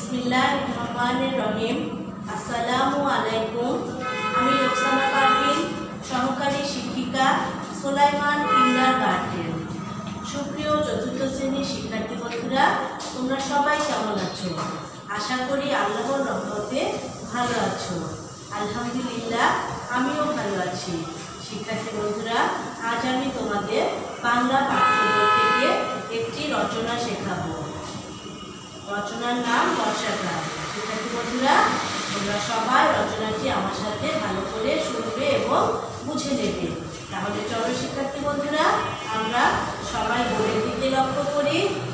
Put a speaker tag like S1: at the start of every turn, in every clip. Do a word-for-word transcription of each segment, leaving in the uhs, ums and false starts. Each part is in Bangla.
S1: बिस्मिल्लाहिर्रहमानिर्रहीम। अस्सलामु आलैकुम। आमी रक्साना पारवीन, सहकारी शिक्षिका, सुलाइमान किंडारगार्टेन। सुप्रिय चतुर्थ श्रेणी शिक्षार्थी बंधुरा, तोमरा सबाई केमन आछो? आशा करी आल्लाहर रहमते भालो आछो। आलহামদুলিল্লাহ आमिओ भालो आछि। शिक्षार्थी बंधुरा, आज आमी तोमादेर बांगला पाठ्य बই থেকে একটি রচনা শেখাবো। রচনার নাম বর্ষাকাল। শিক্ষার্থী বন্ধুরা, তোমরা সবাই রচনাটি আমার সাথে ভালো করে শুনবে এবং বুঝে নেবে। তাহলে চলো শিক্ষার্থী বন্ধুরা, আমরা সবাই বইয়ের দিকে লক্ষ্য করি।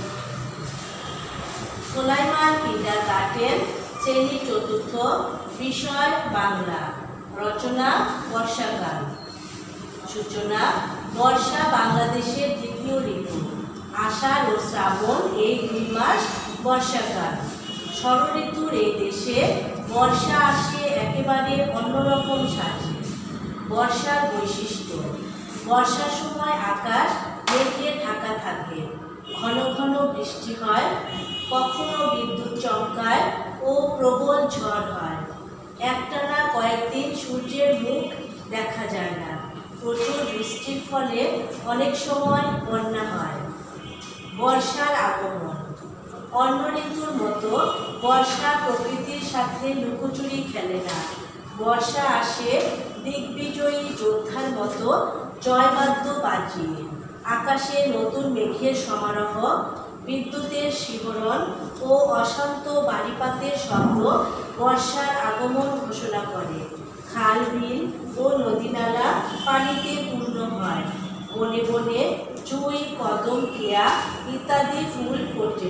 S1: সুলাইমান কিন্ডারগার্টেন, শ্রেণী চতুর্থ, বিষয় বাংলা। রচনা বর্ষাকাল। সূচনা: বর্ষা বাংলাদেশের দ্বিতীয় ঋতু। আষাঢ় ও শ্রাবণ এই দুই মাস বর্ষাকাল। শরৎ ঋতুর এই দেশে বর্ষা আসে একেবারে অন্যরকম সাজে। বর্ষার বৈশিষ্ট্য: বর্ষার সময় আকাশ মেঘে ঢাকা থাকে, ঘন ঘন বৃষ্টি হয়, কখনো বিদ্যুৎ চমকায় ও প্রবল ঝড় হয়। একটানা কয়েকদিন সূর্যের মুখ দেখা যায় না। প্রচুর বৃষ্টির ফলে অনেক সময় বন্যা হয়। বর্ষার আগমন: অন্য ঋতুর মতো বর্ষা প্রকৃতির সাথে লুকোচুরি খেলে না। বর্ষা আসে দিগ্বিজয়ী যোদ্ধার মতো জয়বাদ্য বাজিয়ে। আকাশে নতুন মেঘের সমারোহ, বিদ্যুতের শিহরণ ও অশান্ত বাড়িপাতের শব্দ বর্ষার আগমন ঘোষণা করে। খাল বিল ও নদীনালা পানিতে পূর্ণ হয়। বনে বনে জুঁই, কদম, কেয়া ইত্যাদি ফুল ফোটে।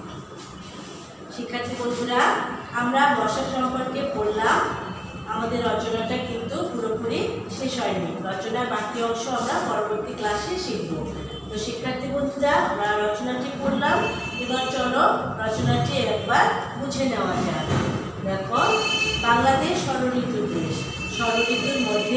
S1: শিক্ষার্থী বন্ধুরা, আমরা বর্ষা সম্পর্কে পড়লাম। আমাদের রচনাটা কিন্তু পুরোপুরি শেষ হয়নি। রচনার বাকি অংশ আমরা পরবর্তী ক্লাসে শিখব। তো শিক্ষার্থী বন্ধুরা, আমরা রচনাটি পড়লাম, এবার চলো রচনাটি একবার বুঝে নেওয়া যাক। দেখো, বাংলাদেশ ষড়ঋতুর দেশ। ষড়ঋতুর মধ্যে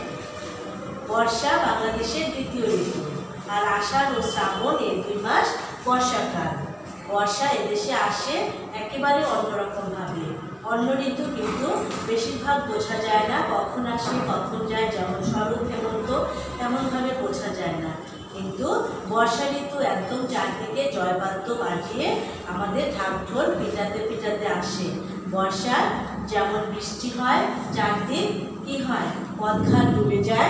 S1: বর্ষা বাংলাদেশের দ্বিতীয় ঋতু। আর আষাঢ় ও শ্রাবণ এই দুই মাস বর্ষাকাল। বর্ষা এদেশে আসে একেবারে অন্যরকমভাবে। অন্য ঋতু কিন্তু বেশিরভাগ বোঝা যায় না, কখন আসে কখন যায়, যেমন শরৎ হেমন্ত তেমনভাবে বোঝা যায় না। কিন্তু বর্ষা ঋতু একদম চারদিকে জয়বাদ্য বাজিয়ে আমাদের ঢাকঢোল পিটাতে পিটাতে আসে। বর্ষা যেমন বৃষ্টি হয়, চারদিক কি হয়, পথঘাট ডুবে যায়,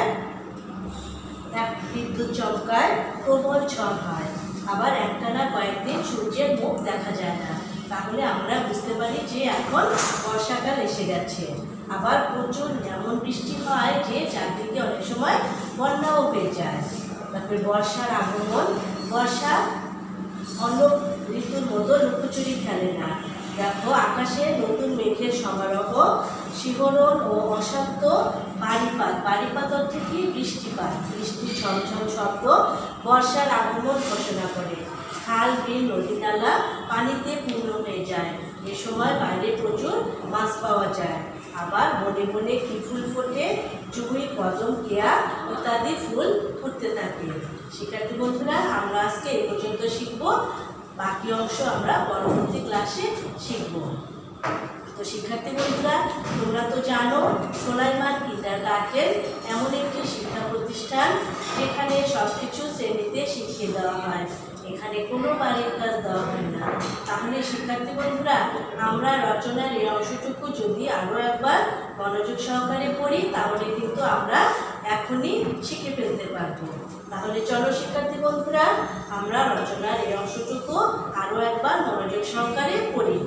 S1: এক বিদ্যুৎ চমকায়, প্রবল ঝড় হয়। আবার একটানা কয়েকদিন সূর্যের মুখ দেখা যায় না। তাহলে আমরা বুঝতে পারি যে এখন বর্ষাকাল এসে গেছে। আবার প্রচুর এমন বৃষ্টি হয় যে চারদিকে অনেক সময় বন্যাও পেয়ে যায়। তারপরে বর্ষার আগমন: বর্ষা অন্য ঋতুর মতো লুকোচুরি খেলে না। দেখো, আকাশে নতুন মেঘের সমারোহ, শিহরণ ও অশান্ত বাড়িপাত। বাড়িপাত অর্থে কি? বৃষ্টিপাত। বৃষ্টির ঝমঝম শব্দ বর্ষার আগমন ঘোষণা করে। খাল বিল নদীনালা পানিতে পূর্ণ হয়ে যায়। এ সময় বাইরে প্রচুর মাছ পাওয়া যায়। আবার বনে বনে কি ফুল ফোটে, জুঁই, কদম, কেয়া ইত্যাদি ফুল ফুটতে থাকে। শিক্ষার্থী বন্ধুরা, আমরা আজকে এই পর্যন্ত শিখব। বাকি অংশ আমরা পরবর্তী ক্লাসে শিখব। তো শিক্ষার্থী বন্ধুরা, তোমরা তো জানো সুলাইমান কিন্ডারগার্টেন এমন একটি শিক্ষা প্রতিষ্ঠান যেখানে সব কিছু শ্রেণীতে শিখিয়ে দেওয়া হয়। এখানে কোনো বাড়ির কাজ দেওয়া হয় না। তাহলে শিক্ষার্থী বন্ধুরা, আমরা রচনার এই অংশটুকু যদি আরও একবার মনোযোগ সহকারে পড়ি, তাহলে কিন্তু আমরা এখনই শিখে ফেলতে পারবো। তাহলে চলো শিক্ষার্থী বন্ধুরা, আমরা রচনার এই অংশটুকু আরও একবার মনোযোগ সহকারে পড়ি।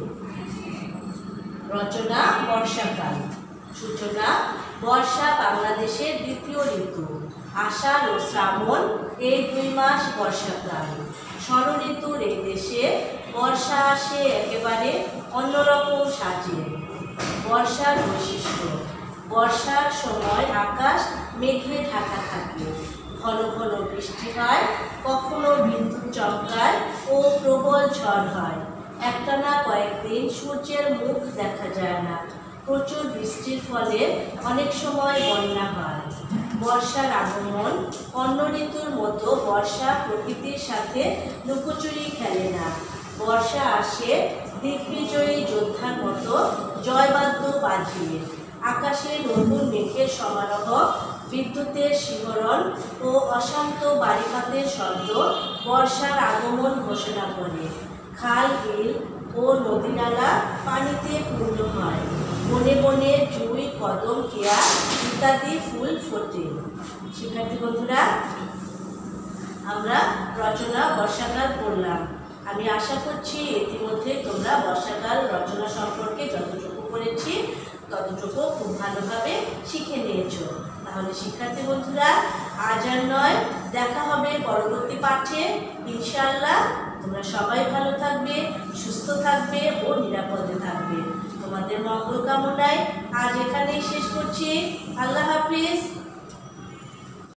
S1: রচনা বর্ষাকাল। সূচনা: বর্ষা বাংলাদেশের দ্বিতীয় ঋতু। আষাঢ় ও শ্রাবণ এই দুই মাস বর্ষাকাল। শরৎ ঋতুর এই দেশে বর্ষা আসে একেবারে অন্যরকম সাজে। বর্ষার বৈশিষ্ট্য: বর্ষার সময় আকাশ মেঘে ঢাকা থাকে, ঘন ঘন বৃষ্টি হয়, কখনো বিদ্যুৎ চমকায় ও প্রবল ঝড় হয়। একটানা কয়েকদিন সূর্যের মুখ দেখা যায় না। প্রচুর বৃষ্টির ফলে অনেক সময় বন্যা হয়। বর্ষার আগমন: অন্য ঋতুর মতো বর্ষা প্রকৃতির সাথে লুকোচুরি খেলে না। বর্ষা আসে দিগ্বিজয়ী যোদ্ধার মতো জয়বাদ্য বাজিয়ে। আকাশে নতুন মেঘের সমারোহ, বিদ্যুতের শিহরণ ও অশান্ত বারিপাতের শব্দ বর্ষার আগমন ঘোষণা করে। খাল বিল ও নদী নালা পানিতে পূর্ণ হয়। বনে বনে জুঁই কদম কেয়া ইত্যাদি ফুল ফোটে। শিক্ষার্থী বন্ধুরা, আমরা রচনা বর্ষাকাল পড়লাম। আমি আশা করছি ইতিমধ্যে তোমরা বর্ষাকাল রচনা সম্পর্কে যতটুকু পড়েছি ততটুকু খুব ভালোভাবে শিখে নিয়েছো। তাহলে শিক্ষার্থী বন্ধুরা, আজ আর নয়, দেখা হবে পরবর্তী পাঠে ইনশাআল্লাহ। তোমরা সবাই ভালো থাকবে, সুস্থ থাকবে ও নিরাপদে থাকবে। তোমাদের মঙ্গল কামনায় আজ এখানেই শেষ করছি। আল্লাহ হাফিজ।